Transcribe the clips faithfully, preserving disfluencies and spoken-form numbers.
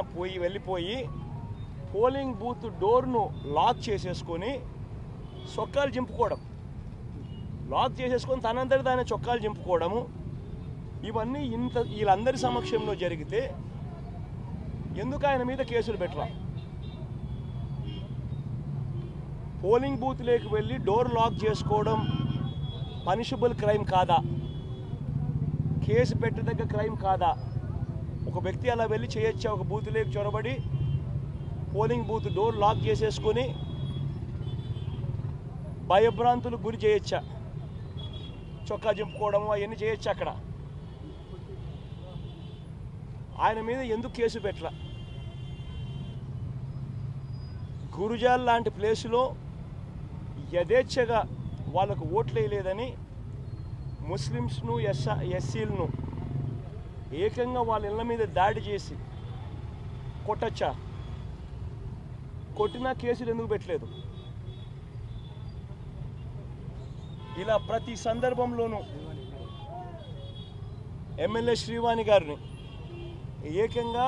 పోయి వెళ్ళిపోయి polling booth డోర్ను lock చేసేసుకొని చొక్కాలు చింపుకోవడం, లాక్ చేసేసుకొని తనంతటి దాని చొక్కాలు చింపుకోవడము, ఇవన్నీ ఇంత వీళ్ళందరి సమక్షంలో జరిగితే ఎందుకు ఆయన మీద కేసులు పెట్టరా? పోలింగ్ బూత్లోకి వెళ్ళి డోర్ లాక్ చేసుకోవడం పనిషబుల్ క్రైమ్ కాదా? కేసు పెట్టదగ్గ క్రైమ్ కాదా? ఒక వ్యక్తి అలా వెళ్ళి చేయొచ్చా? ఒక బూత్లోకి చొరబడి పోలింగ్ బూత్ డోర్ లాక్ చేసేసుకొని భయభ్రాంతులకు గురి చేయొచ్చా? చొక్కా చింపుకోవడము అవన్నీ చేయొచ్చా? అక్కడ ఆయన మీద ఎందుకు కేసు పెట్టరా? గురుజాల్ లాంటి ప్లేసులో యథేచ్ఛగా వాళ్ళకు ఓట్లు వేయలేదని ముస్లిమ్స్ను ఎస్ ఎస్సీలను ఏకంగా వాళ్ళ ఇళ్ళ మీద దాడి చేసి కొట్టచ్చా? కొట్టినా కేసులు ఎందుకు పెట్టలేదు? ఇలా ప్రతి సందర్భంలోనూ ఎమ్మెల్యే శ్రీవాణి గారిని ఏకంగా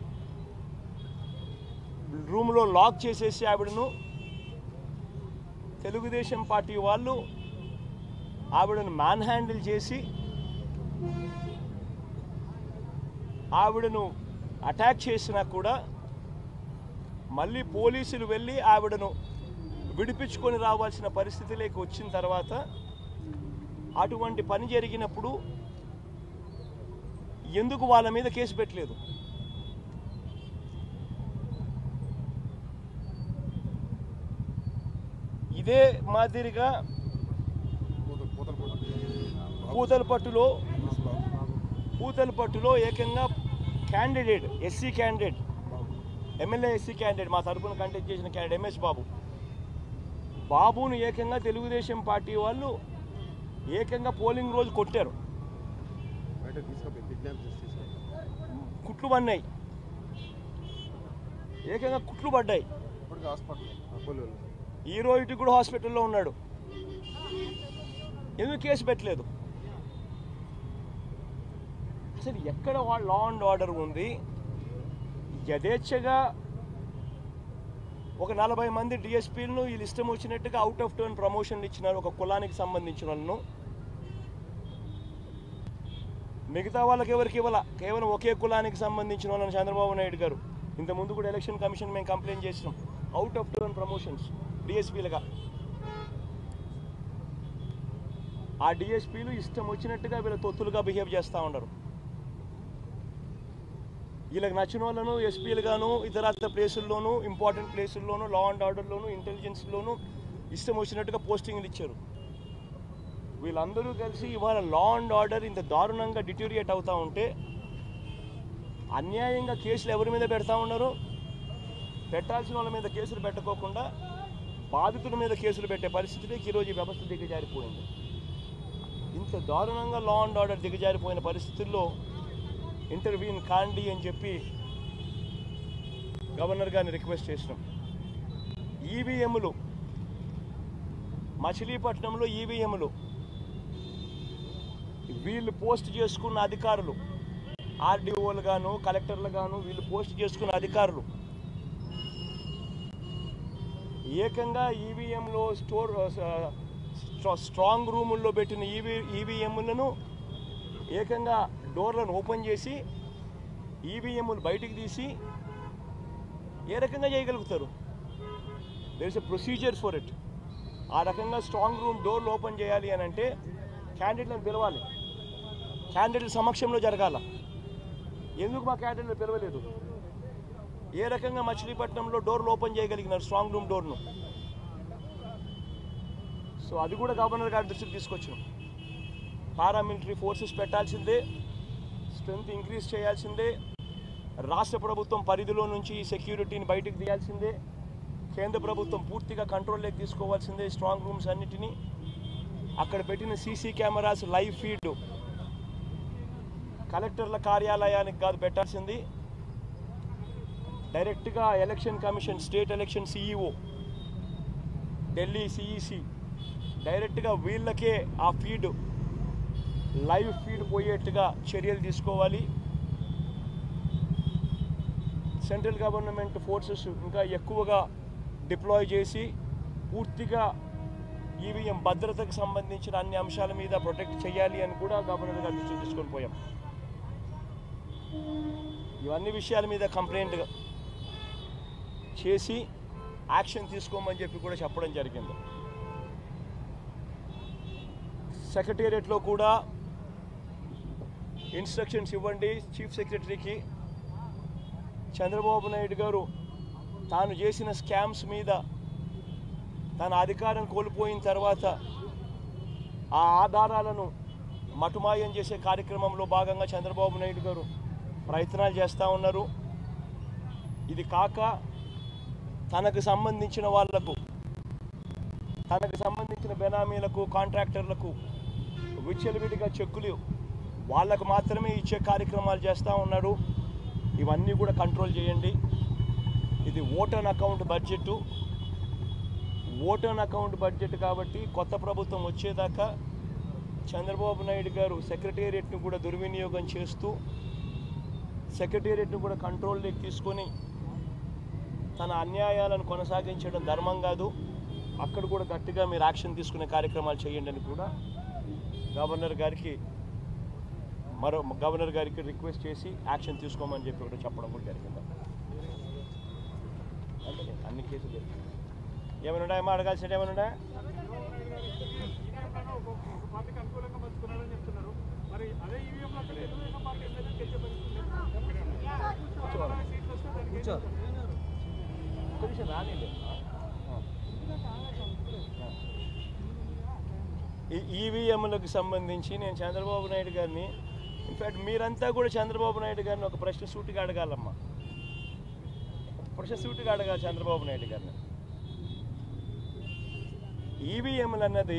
రూమ్లో లాక్ చేసేసి ఆవిడను తెలుగుదేశం పార్టీ వాళ్ళు ఆవిడను మ్యాన్ హ్యాండిల్ చేసి ఆవిడను అటాక్ చేసినా కూడా మళ్ళీ పోలీసులు వెళ్ళి ఆవిడను విడిపించుకొని రావాల్సిన పరిస్థితిలోకి వచ్చిన తర్వాత అటువంటి పని జరిగినప్పుడు ఎందుకు వాళ్ళ మీద కేసు పెట్టలేదు? ఇదే మాదిరిగా పూతలపట్టులో పూతలపట్టులో ఏకంగా candidate SC candidate MLA SC candidate మా తరఫున కంటెస్ట్ చేసిన క్యాండిడేట్ ఎంఎస్ బాబు బాబును ఏకంగా తెలుగుదేశం పార్టీ వాళ్ళు ఏకంగా పోలింగ్ రోజు కొట్టారు. కుట్లు పడినాయి, ఏకంగా కుట్లు పడ్డాయి. ఈ రోజుకి కూడా హాస్పిటల్లో ఉన్నాడు. ఎందుకు కేసు పెట్టలేదు? అసలు ఎక్కడ లా అండ్ ఆర్డర్ ఉంది? యథేచ్ఛగా ఒక నలభై మంది డిఎస్పీలను వీళ్ళు ఇష్టం వచ్చినట్టుగా అవుట్ ఆఫ్ టర్న్ ప్రమోషన్లు ఇచ్చినారు ఒక కులానికి సంబంధించిన వాళ్ళను. మిగతా వాళ్ళకి ఎవరికి ఇవ్వాల, కేవలం ఒకే కులానికి సంబంధించిన వాళ్ళని చంద్రబాబు నాయుడు గారు ఇంతకుముందు కూడా ఎలక్షన్ కమిషన్ మేము కంప్లైంట్ చేసినాం. అవుట్ ఆఫ్ టర్న్ ప్రమోషన్స్ డిఎస్పీలుగా ఆ డిఎస్పీలు ఇష్టం వచ్చినట్టుగా వీళ్ళ తొత్తులుగా బిహేవ్ చేస్తూ ఉన్నారు. వీళ్ళకి నచ్చిన వాళ్ళను ఎస్పీలుగాను ఇతర ప్లేసుల్లోనూ ఇంపార్టెంట్ ప్లేసుల్లోనూ లా అండ్ ఆర్డర్లోనూ ఇంటెలిజెన్స్లోనూ ఇష్టం వచ్చినట్టుగా పోస్టింగ్లు ఇచ్చారు. వీళ్ళందరూ కలిసి ఇవాళ లా అండ్ ఆర్డర్ ఇంత దారుణంగా డిటోరియేట్ అవుతూ ఉంటే అన్యాయంగా కేసులు ఎవరి మీద పెడతా ఉన్నారు? పెట్టాల్సిన వాళ్ళ మీద కేసులు పెట్టకోకుండా బాధితుల మీద కేసులు పెట్టే పరిస్థితికి ఈరోజు ఈ వ్యవస్థ దిగజారిపోయింది. ఇంత దారుణంగా లా అండ్ ఆర్డర్ దిగజారిపోయిన పరిస్థితుల్లో ఇంటర్వ్యూన్ కాండి అని చెప్పి గవర్నర్ గారిని రిక్వెస్ట్ చేసినాం. ఈవీఎంలు మచిలీపట్నంలో ఈవీఎంలు వీళ్ళు పోస్ట్ చేసుకున్న అధికారులు ఆర్డీఓలు గాను కలెక్టర్లు గాను వీళ్ళు పోస్ట్ చేసుకున్న అధికారులు ఏకంగా ఈవీఎంలో స్టోర్ స్ట్రాంగ్ రూముల్లో పెట్టిన ఈవీ ఈవీఎంలను ఏకంగా డోర్లను ఓపెన్ చేసి ఈవీఎంలు బయటికి తీసి ఏ రకంగా చేయగలుగుతారు? There is a procedure for it. ఆ రకంగా స్ట్రాంగ్ రూమ్ డోర్లు ఓపెన్ చేయాలి అని అంటే క్యాండిడేట్లను పిలవాలి, క్యాండిడేట్ల సమక్షంలో జరగాల. ఎందుకు మా క్యాండిడేట్లు పిలవలేదు? ఏ రకంగా మచిలీపట్నంలో డోర్లు ఓపెన్ చేయగలిగినారు స్ట్రాంగ్ రూమ్ డోర్ను? సో అది కూడా గవర్నర్ గారి దృష్టికి తీసుకొచ్చాం. పారామిలిటరీ ఫోర్సెస్ పెట్టాల్సిందే, స్ట్రెంత్ ఇంక్రీజ్ చేయాల్సిందే, రాష్ట్ర ప్రభుత్వం పరిధిలో నుంచి సెక్యూరిటీని బయటకు తీయాల్సిందే, కేంద్ర ప్రభుత్వం పూర్తిగా కంట్రోల్లోకి తీసుకోవాల్సిందే స్ట్రాంగ్ రూమ్స్ అన్నిటినీ. అక్కడ పెట్టిన సీసీ కెమెరాస్ లైవ్ ఫీడ్ కలెక్టర్ల కార్యాలయానికి కాదు పెట్టాల్సింది, డైరెక్ట్గా election commission state election CEO Delhi CEC డైరెక్ట్గా వీళ్ళకే ఆ ఫీడ్ లైవ్ ఫీడ్ పోయేట్టుగా చర్యలు తీసుకోవాలి. సెంట్రల్ గవర్నమెంట్ ఫోర్సెస్ ఇంకా ఎక్కువగా డిప్లాయ్ చేసి పూర్తిగా ఈవీఎం భద్రతకు సంబంధించిన అన్ని అంశాల మీద ప్రొటెక్ట్ చేయాలి అని కూడా గవర్నర్ గారు దృష్టికి తీసుకొని పోయాం. ఇవన్నీ విషయాల మీద కంప్లైంట్ చేసి యాక్షన్ తీసుకోమని చెప్పి కూడా చెప్పడం జరిగింది. సెక్రటేరియట్లో కూడా ఇన్స్ట్రక్షన్స్ ఇవ్వండి చీఫ్ సెక్రటరీకి. చంద్రబాబు నాయుడు గారు తాను చేసిన స్కామ్స్ మీద తన అధికారం కోల్పోయిన తర్వాత ఆ ఆధారాలను మటుమాయం చేసే కార్యక్రమంలో భాగంగా చంద్రబాబు నాయుడు గారు ప్రయత్నాలు చేస్తూ ఉన్నారు. ఇది కాక తనకు సంబంధించిన వాళ్లకు తనకు సంబంధించిన బెనామీలకు కాంట్రాక్టర్లకు విచ్చలవిడిగా చెక్కులు వాళ్ళకు మాత్రమే ఇచ్చే కార్యక్రమాలు చేస్తూ ఉన్నారు. ఇవన్నీ కూడా కంట్రోల్ చేయండి. ఇది vote on account budget vote on account budget కాబట్టి కొత్త ప్రభుత్వం వచ్చేదాకా చంద్రబాబు నాయుడు గారు సెక్రటేరియట్ను కూడా దుర్వినియోగం చేస్తూ సెక్రటేరియట్ను కూడా కంట్రోల్లోకి తీసుకొని తన అన్యాయాలను కొనసాగించడం ధర్మం కాదు. అక్కడ కూడా గట్టిగా మీరు యాక్షన్ తీసుకునే కార్యక్రమాలు చేయండి అని కూడా గవర్నర్ గారికి మరో గవర్నర్ గారికి రిక్వెస్ట్ చేసి యాక్షన్ తీసుకోమని చెప్పి కూడా చెప్పడం కూడా జరిగింది. అంటే అన్ని కేసులు ఏమైనా ఉన్నాయమ్మా, అడగాల్సిన ఏమైనా ఉన్నాయా? ఈ ఈవీఎంలకు సంబంధించి నేను చంద్రబాబు నాయుడు గారిని ఇన్ఫ్యాక్ట్ మీరంతా కూడా చంద్రబాబు నాయుడు గారిని ఒక ప్రశ్న సూటిగా అడగాలమ్మా. ప్రశ్న సూటిగా అడగాలి చంద్రబాబు నాయుడు గారిని. ఈవీఎంలు అన్నది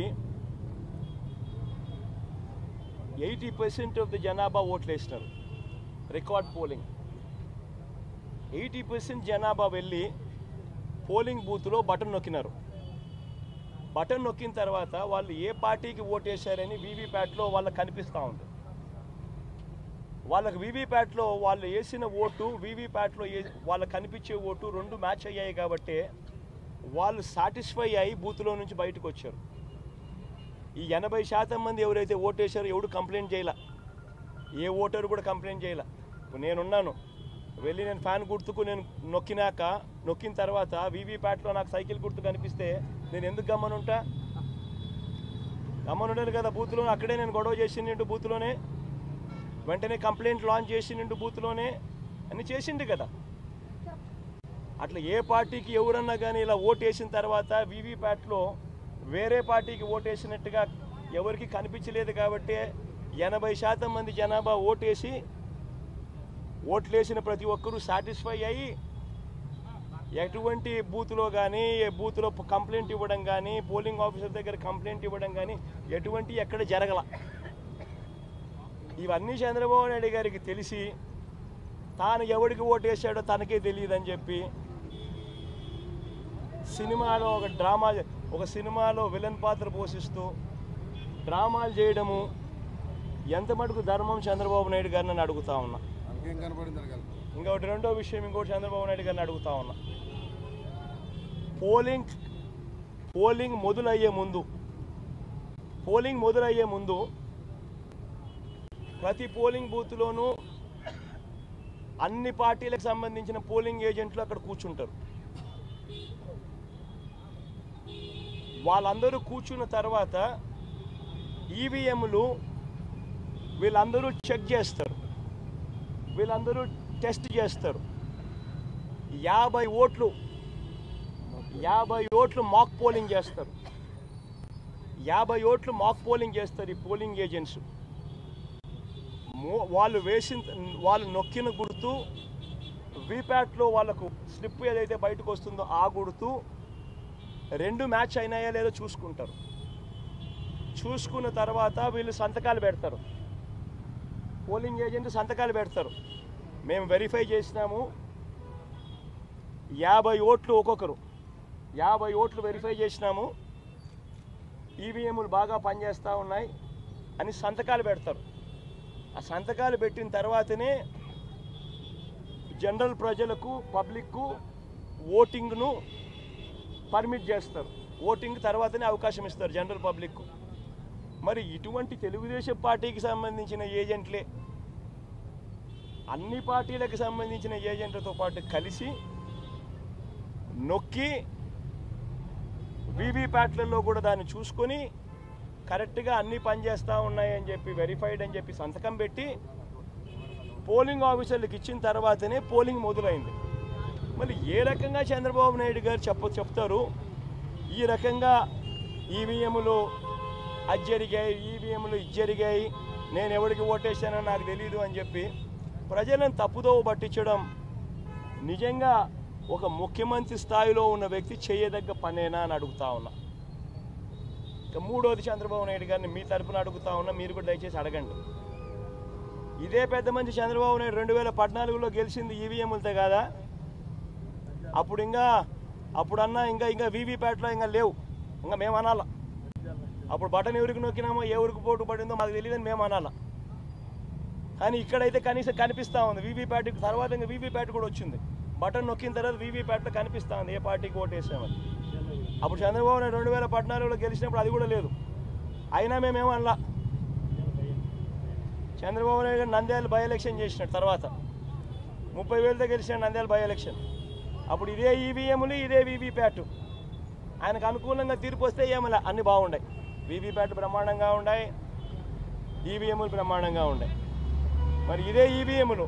ఎయిటీ పర్సెంట్ ఆఫ్ ది జనాభా ఓట్లు వేసినారు. రికార్డ్ పోలింగ్ ఎయిటీ పర్సెంట్ జనాభా వెళ్ళి పోలింగ్ బూత్లో బటన్ నొక్కినారు. బటన్ నొక్కిన తర్వాత వాళ్ళు ఏ పార్టీకి ఓటేశారని వీవీప్యాట్లో వాళ్ళకి కనిపిస్తూ ఉంది. వాళ్ళకి వీవీప్యాట్లో వాళ్ళు వేసిన ఓటు వీవీప్యాట్లో వాళ్ళకి కనిపించే ఓటు రెండు మ్యాచ్ అయ్యాయి కాబట్టి వాళ్ళు సాటిస్ఫై అయ్యి బూత్లో నుంచి బయటకు వచ్చారు. ఈ ఎనభై శాతం మంది ఎవరైతే ఓటేశారో ఎవడు కంప్లైంట్ చేయాల, ఏ ఓటరు కూడా కంప్లైంట్ చేయాల. ఇప్పుడు నేనున్నాను, వెళ్ళి నేను ఫ్యాన్ గుర్తుకు నేను నొక్కినాక నొక్కిన తర్వాత వీవీప్యాట్లో నాకు సైకిల్ గుర్తు కనిపిస్తే నేను ఎందుకు గమ్మనుంటా? గమ్మనుండాను కదా. బూత్లో అక్కడే నేను గొడవ చేసిండు, బూత్లోనే వెంటనే కంప్లైంట్ లాంచ్ చేసిండు, బూత్లోనే అన్ని చేసిండు కదా. అట్లా ఏ పార్టీకి ఎవరన్నా కానీ ఇలా ఓటేసిన తర్వాత వీవీప్యాట్లో వేరే పార్టీకి ఓటేసినట్టుగా ఎవరికి కనిపించలేదు కాబట్టి ఎనభై శాతం మంది జనాభా ఓటేసి ఓట్లేసిన ప్రతి ఒక్కరూ సాటిస్ఫై అయ్యి ఎటువంటి బూత్లో కానీ బూత్లో కంప్లైంట్ ఇవ్వడం కానీ పోలింగ్ ఆఫీసర్ దగ్గర కంప్లైంట్ ఇవ్వడం కానీ ఎటువంటి ఎక్కడ జరగల. ఇవన్నీ చంద్రబాబు నాయుడు గారికి తెలిసి తాను ఎవరికి ఓటేసాడో తనకే తెలియదని చెప్పి సినిమాలో ఒక డ్రామా ఒక సినిమాలో విలన్ పాత్ర పోషిస్తూ డ్రామాలు చేయడము ఎంత మటుకు ధర్మం చంద్రబాబు నాయుడు గారిని నన్ను అడుగుతా ఉన్నా. ఇంకొకటి రెండో విషయం ఇంకోటి చంద్రబాబు నాయుడు గారిని అడుగుతా ఉన్నా. పోలింగ్ పోలింగ్ మొదలయ్యే ముందు పోలింగ్ మొదలయ్యే ముందు ప్రతి పోలింగ్ బూత్లోనూ అన్ని పార్టీలకు సంబంధించిన పోలింగ్ ఏజెంట్లు అక్కడ కూర్చుంటారు. వాళ్ళందరూ కూర్చున్న తర్వాత ఈవీఎంలు వీళ్ళందరూ చెక్ చేస్తారు, వీళ్ళందరూ టెస్ట్ చేస్తారు. యాభై ఓట్లు యాభై ఓట్లు మాక్ పోలింగ్ చేస్తారు యాభై ఓట్లు మాక్ పోలింగ్ చేస్తారు ఈ పోలింగ్ ఏజెంట్స్. వాళ్ళు వేసిన వాళ్ళు నొక్కిన గుర్తు వీప్యాట్లో వాళ్ళకు స్లిప్ ఏదైతే బయటకు వస్తుందో ఆ గుర్తు రెండు మ్యాచ్ అయినాయా లేదో చూసుకుంటారు. చూసుకున్న తర్వాత వీళ్ళు సంతకాలు పెడతారు, పోలింగ్ ఏజెంట్ సంతకాలు పెడతారు. మేము వెరిఫై చేసినాము, యాభై ఓట్లు ఒక్కొక్కరు యాభై ఓట్లు వెరిఫై చేసినాము, ఈవీఎంలు బాగా పనిచేస్తూ ఉన్నాయి అని సంతకాలు పెడతారు. ఆ సంతకాలు పెట్టిన తర్వాతనే జనరల్ ప్రజలకు పబ్లిక్కు ఓటింగ్ను పర్మిట్ చేస్తారు. ఓటింగ్ తర్వాతనే అవకాశం ఇస్తారు జనరల్ పబ్లిక్కు. మరి ఇటువంటి తెలుగుదేశం పార్టీకి సంబంధించిన ఏజెంట్లే అన్ని పార్టీలకు సంబంధించిన ఏజెంట్లతో పాటు కలిసి నొక్కి వీవీప్యాట్లలో కూడా దాన్ని చూసుకొని కరెక్ట్గా అన్నీ పనిచేస్తూ ఉన్నాయని చెప్పి వెరిఫైడ్ అని చెప్పి సంతకం పెట్టి పోలింగ్ ఆఫీసర్లకు ఇచ్చిన తర్వాతనే పోలింగ్ మొదలైంది. మళ్ళీ ఏ రకంగా చంద్రబాబు నాయుడు గారు చెప్ప చెప్తారు ఈ రకంగా ఈవీఎంలు అది జరిగాయి, ఈవీఎంలు ఇది జరిగాయి, నేను ఎవరికి ఓటేసానో నాకు తెలీదు అని చెప్పి ప్రజలను తప్పుదోవ పట్టించడం నిజంగా ఒక ముఖ్యమంత్రి స్థాయిలో ఉన్న వ్యక్తి చేయదగ్గ పనేనా అని అడుగుతా ఉన్నా. ఇక మూడోది చంద్రబాబు నాయుడు గారిని మీ తరపున అడుగుతా ఉన్నా, మీరు కూడా దయచేసి అడగండి. ఇదే పెద్ద మంచి చంద్రబాబు నాయుడు రెండు వేల పద్నాలుగులో గెలిచింది ఈవీఎంలతో కాదా? అప్పుడు ఇంకా అప్పుడన్నా ఇంకా ఇంకా వీవీప్యాట్లో ఇంకా లేవు, ఇంకా మేము అనాలా. అప్పుడు బటన్ ఎవరికి నొక్కినామో ఏ ఊరికి పోటు పడిందో మాకు తెలియదని మేము అనాలా. కానీ ఇక్కడైతే కనీసం కనిపిస్తూ ఉంది వీవీప్యాట్కి తర్వాత ఇంకా వీవీప్యాట్ కూడా వచ్చింది. బటన్ నొక్కిన తర్వాత వీవీప్యాట్లో కనిపిస్తూ ఉంది ఏ పార్టీకి ఓటేసామని. అప్పుడు చంద్రబాబు నాయుడు రెండు వేల పద్నాలుగులో గెలిచినప్పుడు అది కూడా లేదు, అయినా మేమేమో అనలా. చంద్రబాబు నాయుడు గారు నంద్యాల బై ఎలక్షన్ చేసినాడు, తర్వాత ముప్పై వేలతో గెలిచినాడు నంద్యాల బై ఎలక్షన్. అప్పుడు ఇదే ఈవీఎంలు ఇదే వీవీప్యాట్ ఆయనకు అనుకూలంగా తీర్పు వస్తే ఏమలా అన్నీ బాగున్నాయి. వీవీప్యాట్ బ్రహ్మాండంగా ఉన్నాయి, ఈవీఎంలు బ్రహ్మాండంగా ఉన్నాయి. మరి ఇదే ఈవీఎంలు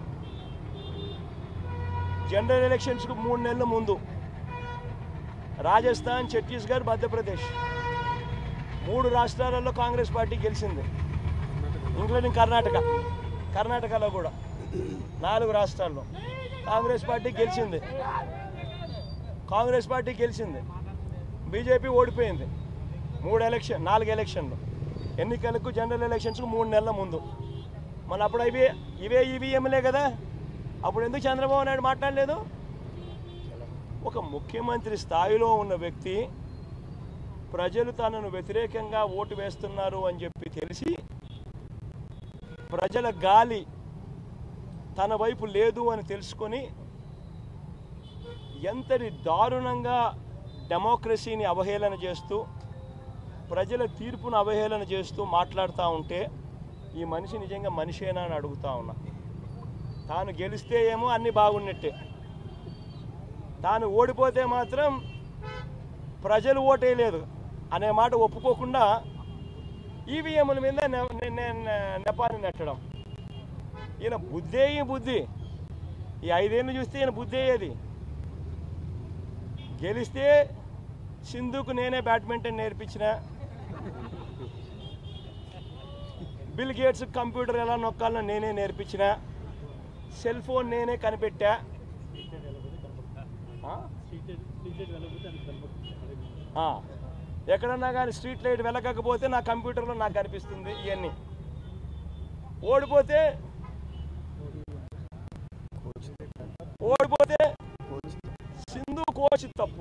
జనరల్ ఎలక్షన్స్కు మూడు నెలల ముందు రాజస్థాన్, ఛత్తీస్గఢ్, మధ్యప్రదేశ్ మూడు రాష్ట్రాలలో కాంగ్రెస్ పార్టీ గెలిచింది, ఇంక్లూడింగ్ కర్ణాటక. కర్ణాటకలో కూడా నాలుగు రాష్ట్రాల్లో కాంగ్రెస్ పార్టీ గెలిచింది. కాంగ్రెస్ పార్టీ గెలిచింది, బీజేపీ ఓడిపోయింది. మూడు ఎలక్షన్ నాలుగు ఎలక్షన్లు ఎన్నికలకు జనరల్ ఎలక్షన్స్కు మూడు నెలల ముందు. మన అప్పుడు ఇవే ఇవే ఈవీఎంలే కదా. అప్పుడు ఎందుకు చంద్రబాబు నాయుడు మాట్లాడలేదు? ఒక ముఖ్యమంత్రి స్థాయిలో ఉన్న వ్యక్తి ప్రజలు తనను వ్యతిరేకంగా ఓటు వేస్తున్నారు అని చెప్పి తెలిసి ప్రజల గాలి తన వైపు లేదు అని తెలుసుకొని ఎంతటి దారుణంగా డెమోక్రసీని అవహేళన చేస్తూ ప్రజల తీర్పును అవహేళన చేస్తూ మాట్లాడుతూ ఉంటే ఈ మనిషి నిజంగా మనిషేనా అని అడుగుతా ఉన్నా. తాను గెలిస్తే ఏమో అన్నీ బాగున్నట్టే, తాను ఓడిపోతే మాత్రం ప్రజలు ఓటేయలేదు అనే మాట ఒప్పుకోకుండా ఈవీఎంల మీద నెపాన్ని నెట్టడం. ఈయన బుద్ధే ఈ బుద్ధి. ఈ ఐదేళ్ళు చూస్తే ఈయన బుద్ధి అయ్యేది. గెలిస్తే సింధుకు నేనే బ్యాడ్మింటన్ నేర్పించిన, బిల్ గేట్స్ కంప్యూటర్ ఎలా నొక్కాలో నేనే నేర్పించిన, సెల్ ఫోన్ నేనే కనిపెట్టా. ఎక్కడన్నా కానీ స్ట్రీట్ లైట్ వెలగకపోతే నా కంప్యూటర్లో నాకు కనిపిస్తుంది. ఇవన్నీ ఓడిపోతే ఓడిపోతే సింధు కోచ్ తప్పు,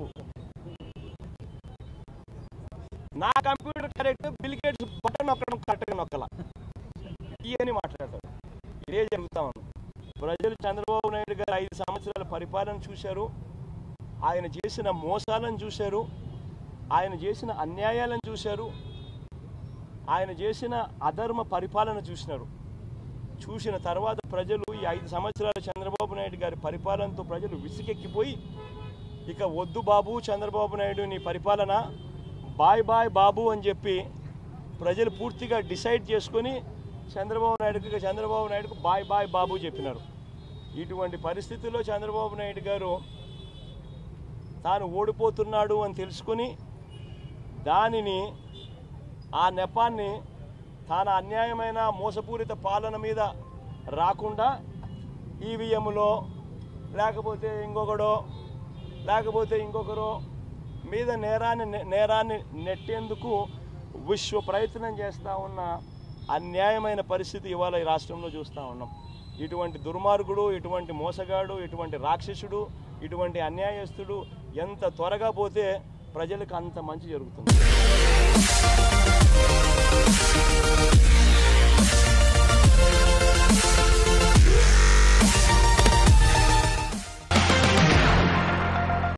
నా computer correct, Bill Gates button నొక్కడం కరెక్ట్గా నొక్కల, ఇవన్నీ మాట్లాడతారు. ఇదే జరుగుతా ఉంది. ప్రజలు చంద్రబాబు నాయుడు గారు ఐదు సంవత్సరాల పరిపాలన చూశారు, ఆయన చేసిన మోసాలను చూశారు, ఆయన చేసిన అన్యాయాలను చూశారు, ఆయన చేసిన అధర్మ పరిపాలన చూసినారు. చూసిన తర్వాత ప్రజలు ఈ ఐదు సంవత్సరాల చంద్రబాబు నాయుడు గారి పరిపాలనతో ప్రజలు విసిగెక్కిపోయి ఇక వద్దు బాబు చంద్రబాబు నాయుడు నీ పరిపాలన, బాయ్ బాయ్ బాబు అని చెప్పి ప్రజలు పూర్తిగా డిసైడ్ చేసుకొని చంద్రబాబు నాయుడుకి చంద్రబాబు నాయుడుకు బాయ్ బాయ్ బాబు చెప్పినారు. ఇటువంటి పరిస్థితుల్లో చంద్రబాబు నాయుడు గారు తాను ఓడిపోతున్నాడు అని తెలుసుకొని దానిని ఆ నెపాన్ని తాను అన్యాయమైన మోసపూరిత పాలన మీద రాకుండా ఈవీఎంలో లేకపోతే ఇంకొకడో లేకపోతే ఇంకొకరో మీద నేరాన్ని నేరాన్ని నెట్టేందుకు విశ్వ ప్రయత్నం చేస్తూ ఉన్న అన్యాయమైన పరిస్థితి ఇవాళ ఈ రాష్ట్రంలో చూస్తూ ఉన్నాం. ఇటువంటి దుర్మార్గుడు, ఇటువంటి మోసగాడు, ఇటువంటి రాక్షసుడు, ఇటువంటి అన్యాయస్తుడు ఎంత త్వరగా పోతే ప్రజలకు అంత మంచి జరుగుతుంది.